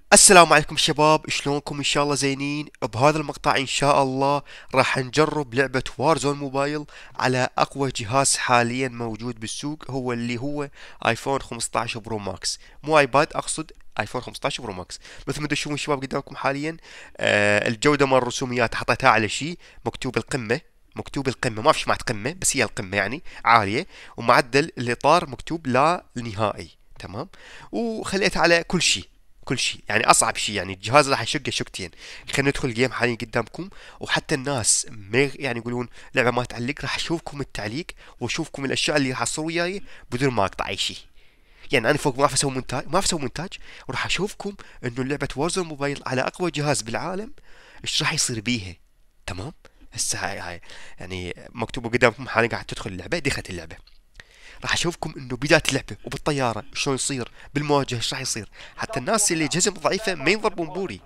السلام عليكم شباب، شلونكم؟ ان شاء الله زينين. بهذا المقطع ان شاء الله راح نجرب لعبة وارزون موبايل على اقوى جهاز حاليا موجود بالسوق، هو اللي هو ايفون 15 برو ماكس، مو ايباد، اقصد ايفون 15 برو ماكس. مثل ما تشوفون شباب قدامكم حاليا، الجودة مال الرسوميات حطيتها على شيء مكتوب القمة. مكتوب القمة، ما في شي معنى قمة، بس هي القمة يعني عالية. ومعدل الاطار مكتوب لا نهائي، تمام. وخليتها على كل شيء، كل شيء يعني اصعب شيء، يعني الجهاز راح يشقه شقتين. خلينا ندخل الجيم حاليا قدامكم، وحتى الناس ما يعني يقولون لعبه ما تعلق، راح اشوفكم التعليق واشوفكم الاشياء اللي راح تصير وياي بدون ما اقطع اي شيء. يعني انا فوق ما اعرف اسوي مونتاج، ما اعرف اسوي مونتاج، وراح اشوفكم انه لعبه وورزون موبايل على اقوى جهاز بالعالم ايش راح يصير بيها. تمام. هسه هاي يعني مكتوبه قدامكم حاليا، قاعد تدخل اللعبه، دخلت اللعبه. راح اشوفكم انه بدايه اللعبه وبالطياره شلون يصير، بالمواجهه ايش راح يصير، حتى الناس اللي جهزهم ضعيفه ما ينضربون بوري.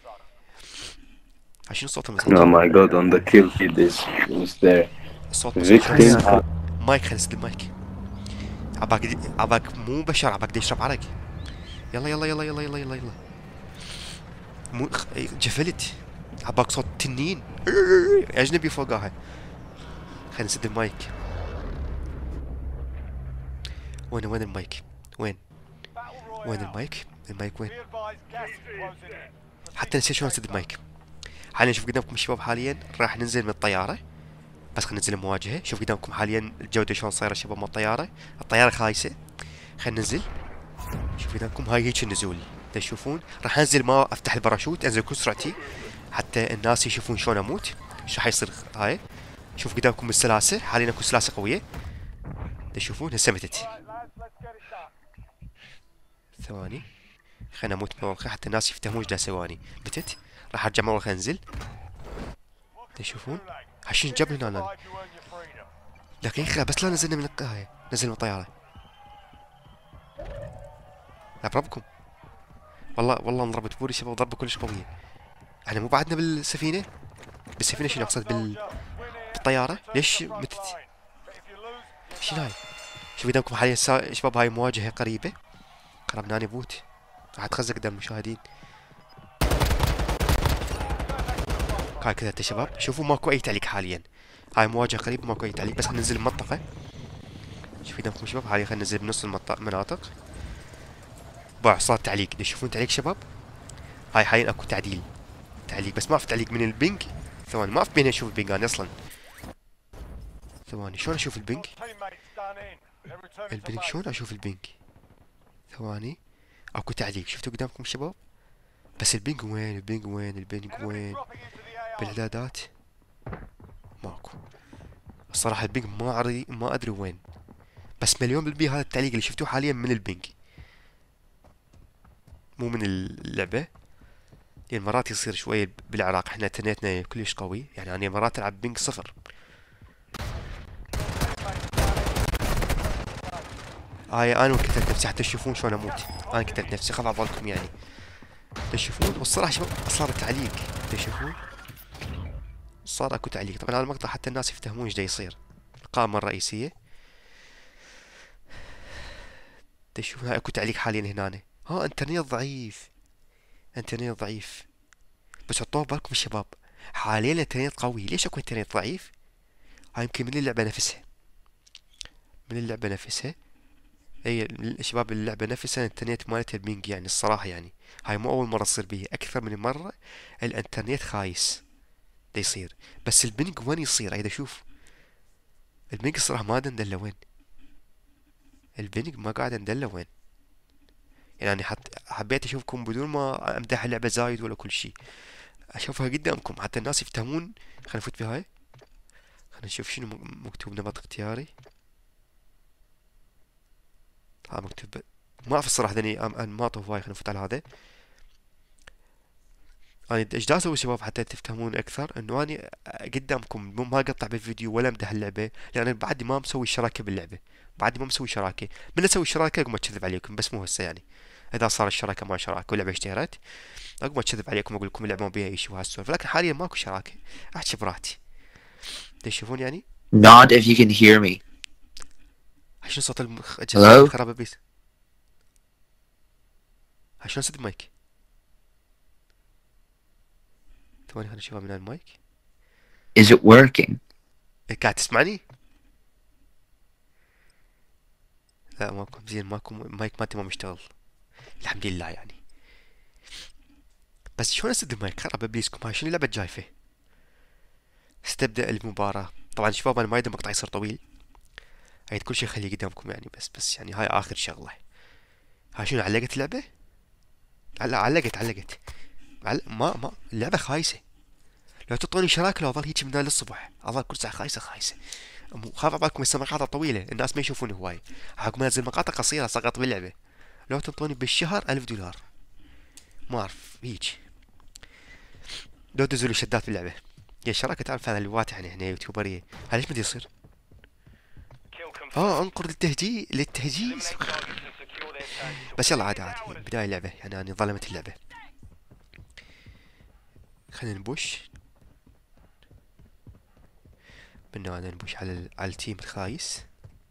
عشان صوت المزعج. Oh my god, on the kill feed is there. الصوت مزعج، خلينا Victim. نسد مايك، خلينا نسد المايك. عباك مو بشر، عباك دي يشرب عرق. يلا يلا يلا يلا يلا يلا يلا. مو جفلت. عباك صوت تنين اجنبي فوقها. خلينا نسد المايك. وين المايك؟ وين؟ وين المايك؟ المايك وين؟ حتى نسيت شلون اسد المايك. حاليا شوف قدامكم الشباب، حاليا راح ننزل من الطياره، بس خلينا ننزل المواجهه. شوف قدامكم حاليا الجوده شلون صايره شباب مال الطياره. الطياره خايسه. خلينا ننزل. شوف قدامكم هاي هيك النزول. تشوفون راح انزل، ما افتح الباراشوت، انزل كل سرعتي حتى الناس يشوفون شلون اموت. ايش راح يصير هاي. شوف قدامكم السلاسه، حاليا اكو سلاسه قويه. تشوفون هسه متت. ثواني. خلينا اموت من أول حتى الناس يفتهمون ايش دا ثواني. متت. راح ارجع من اول، خلينا انزل. تشوفون عشان جاب هنا أنا. دقيقة بس، لا نزلنا من هاي، نزل من الطيارة. لا بربكم، والله انضربت بوري شباب، ضربة كلش قوية. احنا مو بعدنا بالسفينة؟ بالسفينة شنو اقصد بالطيارة؟ ليش متت؟ شنو هاي؟ شوف قدامكم حاليا شباب، هاي مواجهة قريبة. قربنا نبوت. راح اتخزق قدام المشاهدين. هاي كذا يا شباب، شوفوا ماكو اي تعليق حاليا. هاي مواجهة قريبة، ماكو اي تعليق، بس خلينا ننزل المنطقة. شوف قدامكم شباب، حاليا خلينا ننزل بنص المناطق. باع صار تعليق، تشوفون تعليق شباب. هاي حاليا اكو تعديل، تعليق، بس ما في تعليق من البنك. ثواني، ما في بين اشوف البنك انا اصلا. ثواني، شلون اشوف البنك؟ البنك شلون اشوف البنك؟ ثواني. اكو تعليق، شفتوا قدامكم شباب؟ بس البنك وين؟ البنك وين؟ البنك وين؟ بالاعدادات ماكو. الصراحة البنك ما ادري وين. بس مليون بالمية هذا التعليق اللي شفتوه حاليا من البنك، مو من اللعبة. يعني مرات يصير شوية بالعراق، احنا انترنتنا كلش قوي، يعني انا مرات العب بنك صفر. هاي انا كتلت نفسي حتى تشوفون شلون اموت. انا كتلت نفسي، خاف اعضلكم يعني. تشوفون، والصراحة شباب صار تعليق. تشوفون صار اكو تعليق. طبعا هذا المقطع حتى الناس يفتهمون ايش دا يصير. القائمة الرئيسية. تشوفون هاي اكو تعليق حاليا هنا. ها انترنت ضعيف، انترنت ضعيف. بس حطوه بالكم الشباب، حاليا الانترنت قوي. ليش اكو انترنت ضعيف؟ هاي يمكن من اللعبة نفسها، من اللعبة نفسها. اي الشباب، اللعبة نفسها الانترنت مالتها البينج، يعني الصراحة يعني هاي مو اول مرة تصير بي، اكثر من مرة الانترنت خايس دا يصير. بس البنج وين يصير؟ اذا شوف البنج الصراحة ما ندله وين. البنج ما قاعد ندله وين. يعني حبيت اشوفكم بدون ما امدح اللعبة زايد ولا كل شيء، اشوفها قدامكم حتى الناس يفتهمون. خلينا نفوت بهاي. خلينا نشوف شنو مكتوب نمط اختياري. ها مكتوب، ما اعرف الصراحة ذني انماط هواي. خلينا نفوت على هذا. انا ايش دا اسوي شباب حتى تفهمون اكثر، انه اني قدامكم ما اقطع بالفيديو ولا امدح اللعبه، لان بعدي ما مسوي شراكه باللعبه. بعدي ما مسوي شراكه. من اسوي شراكه اقوم اكذب عليكم، بس مو هسه يعني. اذا صار الشراكه ما شراكه واللعبه اشتهرت، اقوم اكذب عليكم واقول لكم اللعبه ما بيها اي شيء وهالسولف، لكن حاليا ماكو شراكه. احكي براحتي. تشوفون يعني. Not if you can hear me. شنو صوت الجهاز حاليا Hello? خرابه بيس. شلون اسد المايك؟ ثواني خليني اشوفها من المايك. Is it working? قاعد تسمعني؟ لا ماكو زين، ماكو مايك مالتي ما مشتغل الحمد لله يعني. بس شلون اسد المايك؟ خرب ابليسكم، هاي شنو لعبة جايفة. استبدأ المباراة. طبعا شباب انا ما يريد المقطع يصير طويل، عيد كل شيء خليه قدامكم يعني، بس يعني هاي اخر شغلة. هاي شنو علقت اللعبة؟ علقت. ما اللعبة خايسة. لو تعطوني شراكة لو اظل هيك من للصبح، اظل كل ساعة خايسة. خاف بالكم هسه مقاطع طويلة الناس ما يشوفون هواي، حكم انزل مقاطع قصيرة سقط باللعبة. لو تعطوني بالشهر $1000 ما اعرف هيك. لو تنزلوا لي شدات باللعبة يا شراكة، تعرف هذا اللي واتح هنا يوتيوبرية. هذا ليش بدي يصير؟ انقر للتهجيز. بس يلا عادي بداية اللعبة يعني انا ظلمت اللعبة. خلينا نبوش. بدنا نبوش على التيم الخايس.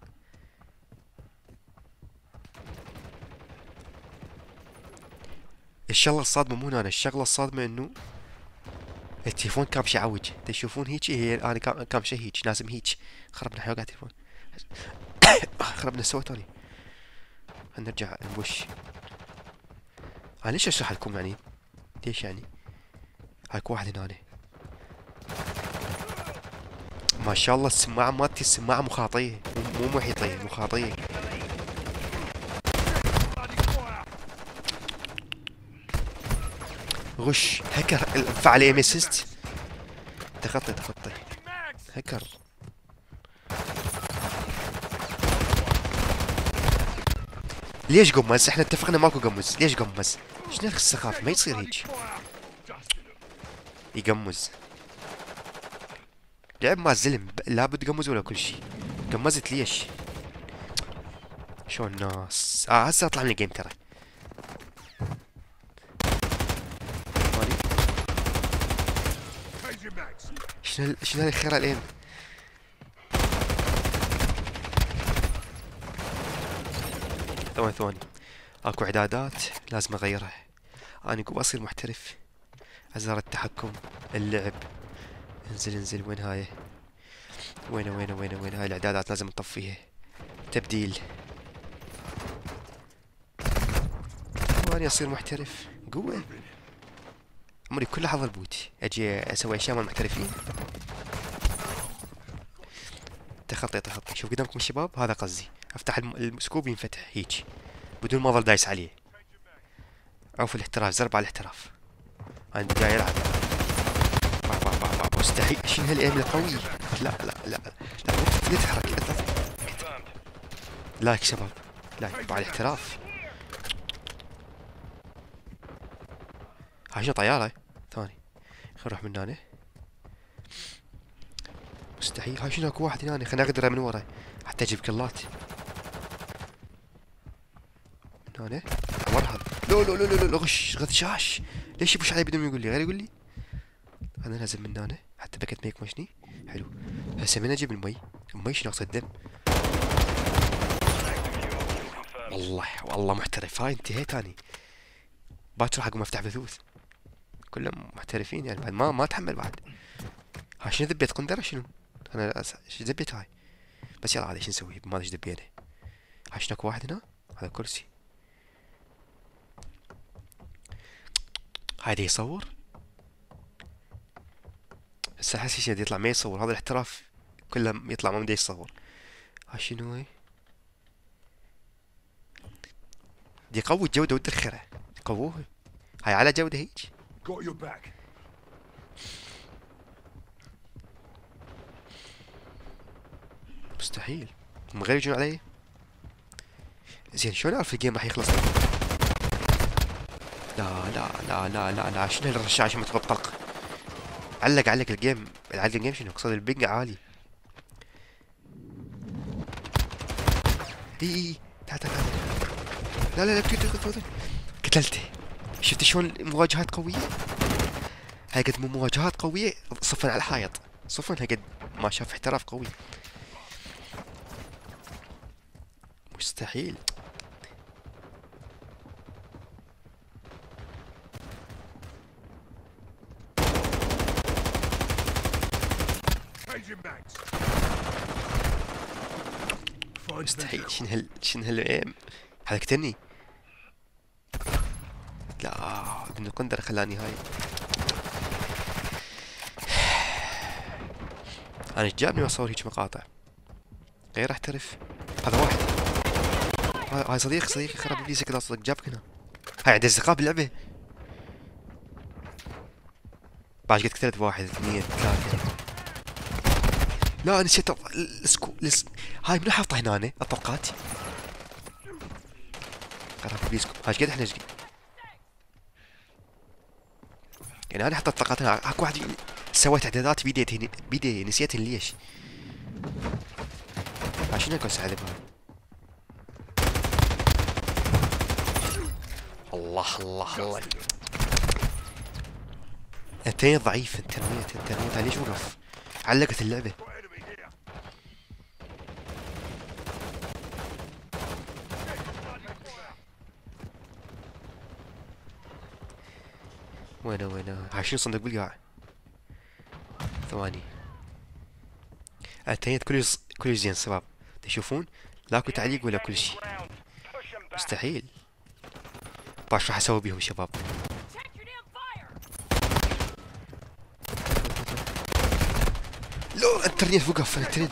الشغلة الصادمة مو انا، الشغلة الصادمة انه التليفون كامش يعوج. تشوفون هيك هي انا كامشة هيك لازم هيك. خربنا حيوقع التليفون. خربنا سوى تاني. نرجع نبوش. انا ليش اشرح لكم يعني؟ ليش يعني؟ هاك واحد هنا. ما شاء الله السماعة مالتي السماعة مخاطية، مو محيطية، مخاطية. غش هكر فعل ايم اسيست. تخطي هكر. ليش قمز؟ احنا اتفقنا ماكو قمز، ليش قمز؟ شنو السخافة؟ ما يصير هيك. يقمز. لعب مع الزلم لابد قمز ولا كل شيء. قمزت ليش؟ شو الناس؟ هسه اطلع من الجيم ترى. شنو هالخير الين؟ ثواني اكو اعدادات لازم اغيرها. انا قوم اصير محترف. ازرار التحكم، اللعب. انزل وين هاي؟ وين هاي الاعدادات لازم نطفيها. تبديل. واني اصير محترف قوة. عمري كله حظ البوت اجي اسوي اشياء مال المحترفين. تخطي. شوف قدامكم الشباب، هذا قصدي. افتح السكوب ينفتح هيك بدون ما اظل دايس عليه. عوف الاحتراف، زرب على الاحتراف. انا جاي العب. مستحيل. شنو هالايم القوي؟ لا لا تتحرك. لايك شباب، لايك مع الاحتراف. هاي شنو طيارة؟ ثواني خل نروح من هنا. مستحيل. هاي شنو اكو واحد هنا، خليني اقدره من ورا حتى اجيب كلات. من هنا عمر هذا. لا غش غشاش. ليش يبوش علي بدون ما يقول لي؟ غير يقول لي. انا نازل من هنا حتى بكت ميك مشني. حلو. هسه من اجيب المي شنو اقصد الدم. والله محترف. هاي انتهيت اني. باكر حق ما افتح بثوث. كلهم محترفين يعني بعد ما اتحمل بعد. ها شنو ذبيت قندرة شنو؟ انا شو ذبيت هاي؟ بس يلا عادي شو نسوي؟ ما ادري ايش ذبينا. ها شنو اكو واحد هنا؟ هذا كرسي. هاي يصور؟ هسه احس شي يطلع ما يصور، هذا الاحتراف كله يطلع ما بده يصور. ها شنو هاي؟ دي يقوي الجودة والدخرة. يقووها. هاي على جودة هيك. مستحيل. هم غير يجون علي. زين شلون اعرف الجيم راح يخلص؟ لا شنو هالرشاش متقب طلق؟ علق الجيم. الجيم شنو؟ اقصد البنج عالي. اي تعال. لا قتلته. شفت شلون مواجهات قوية؟ هاي قد مو مواجهات قوية صفن على الحائط. صفن هاي قد ما شاف احتراف قوي. مستحيل. مستحيل. شنو هالايم؟ حركتني. لا ابن القندر خلاني هاي. انا ايش جابني اصور هيك مقاطع؟ غير احترف. هذا واحد. هاي صديقي خرب ابليسك كذا صدق جابك هنا. هاي عنده اصدقاء باللعبة. بعد قد قتلت واحد اثنين ثلاثة. لا نسيت هاي منو حاطه هنا الطلقات؟ خرب ابليسكم. هاي قد احنا يعني انا حطيت طاقات هنا. اكو واحد سويت اعدادات بيدي نسيت ليش. عشان اكون سعيد بهاي. الله انتين ضعيف. انترنت ليش وقف؟ علقت اللعبة. وينه هاي شنو صندوق بالقاع؟ ثواني. انتين كل زين شباب تشوفون؟ لاكو تعليق ولا كل شيء؟ مستحيل. باش راح اسوي بيهم شباب. لا الانترنت وقف. الانترنت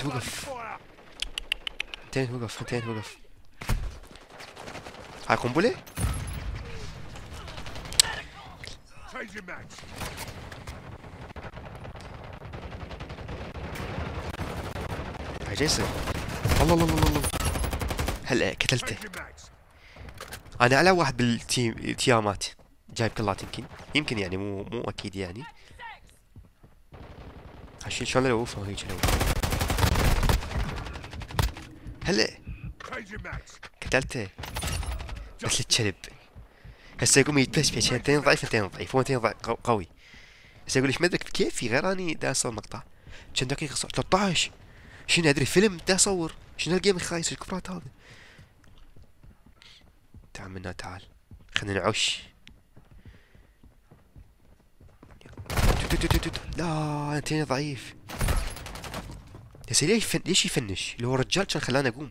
وقف. هاي قنبلة؟ هاي جيسر. الله هلا قتلته. انا اعلى واحد بالتيامات جايب كلات. يمكن يعني مو اكيد يعني. عشان شلون لو وقفوا هيك لو. هلا قتلته. بس الكلب هسه يقوم يتبس عشان انتين ضعيف. هو انتين ضعيف قوي. هسه يقول ليش ما ادرك كيفي غير اني دا اصور مقطع. كم دقيقة 13. شنو ادري فيلم دا اصور. شنو هالجيم الخايس الكفرات هذا؟ تعال منا تعال. خلينا نعش. لا انتين ضعيف. هسه ليش يفنش؟ اللي هو رجال كان خلاني اقوم.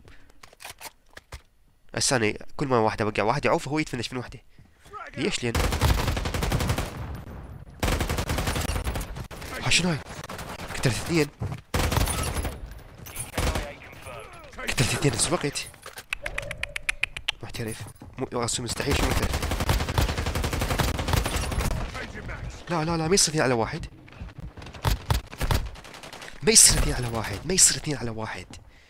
هسه انا كل ما واحد اوقع واحد يعوف هو يتفنش من وحده. ليش؟ لان ها شنو هاي؟ قتلت اثنين بنفس الوقت. محترف. مستحيل. شو محترف؟ لا ما يصير اثنين على واحد. ما يصير اثنين على واحد.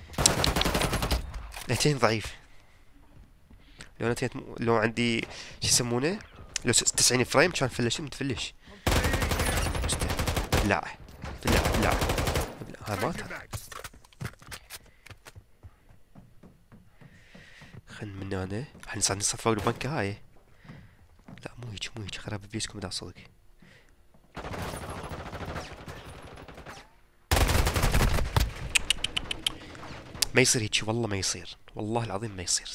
الاثنين ضعيف. لو عندي شو يسمونه؟ لو 90 فريم كان متفلش. لا هاي مات. خل من هنا. حنصعد نصف فوق البنكة هاي. لا مو هيك خراب ابليسكم دا صدق. ما يصير هيك والله ما يصير. والله العظيم ما يصير.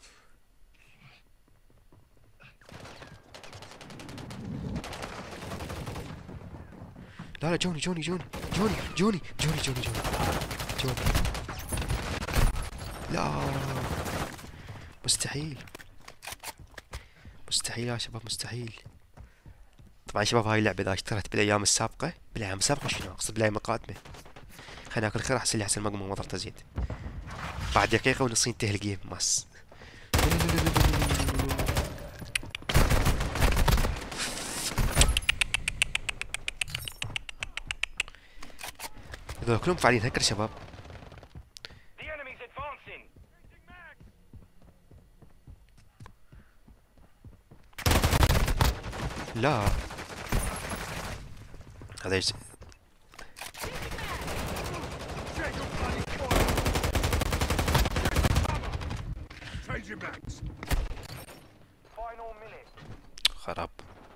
لا جوني لا مستحيل يا شباب مستحيل. طبعا شباب هاي اللعبة اذا اشتريت بالايام السابقة شنو اقصد بالايام القادمة. خلينا ناكل خير احسن ما اقوم مضرته زيت. بعد دقيقة ونص ينتهي الجيم ماس. هذول كلهم فاعلين هكر شباب. لا هذا ايش؟ خراب.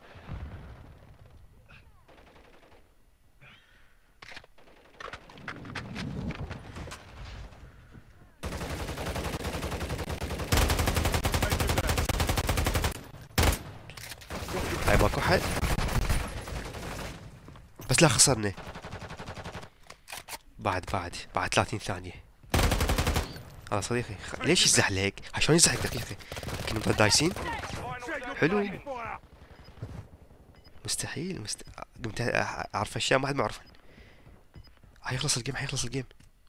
هاي ماكو حد بس لا خسرنا. بعد 30 ثانية. هذا صديقي ليش يزحلق؟ شلون يزحلق دقيقة؟ كنا نضل دايسين. حلو. مستحيل قمت اعرف اشياء ما حد ما يعرفها. حيخلص الجيم.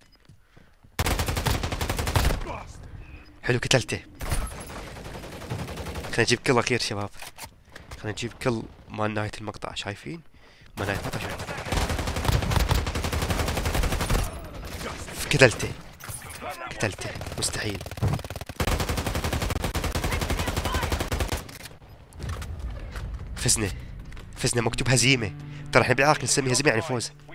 حلو قتلته. خلينا نجيب كل اخير شباب. خلينا نجيب كل مال نهاية المقطع. شايفين؟ مال نهاية المقطع شايفين؟ قتلته مستحيل. فزنا مكتوب هزيمة. ترى احنا بالعراق نسمي هزيمة يعني فوز.